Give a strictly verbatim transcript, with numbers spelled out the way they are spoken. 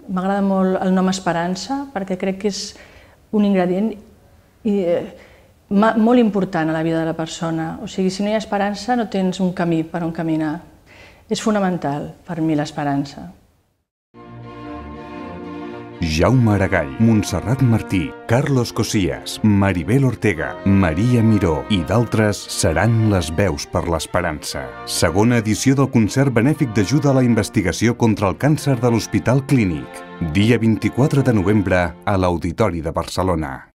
M'agrada molt el nom Esperança perquè crec que és un ingredient molt important a la vida de la persona. O sigui, si no hi ha esperança no tens un camí per on caminar. És fonamental per mi l'esperança. Jaume Aragall, Montserrat Martí, Carlos Cosillas, Maribel Ortega, Maria Miró i d'altres seran les veus per l'esperança. Segona edició del concert benèfic d'ajuda a la investigació contra el càncer de l'Hospital Clínic. Dia vint-i-quatre de novembre a l'Auditori de Barcelona.